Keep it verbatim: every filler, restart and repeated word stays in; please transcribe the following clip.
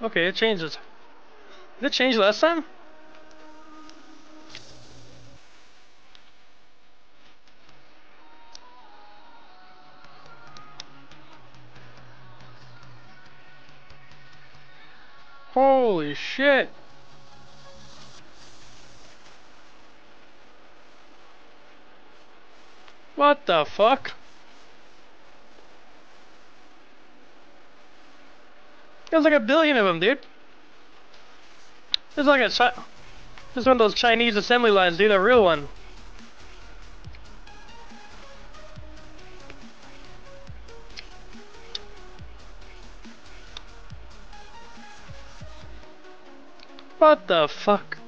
Okay, it changes. Did it change last time? Holy shit! What the fuck? There's like a billion of them, dude. There's like a chi- There's one of those Chinese assembly lines, dude. A real one. What the fuck?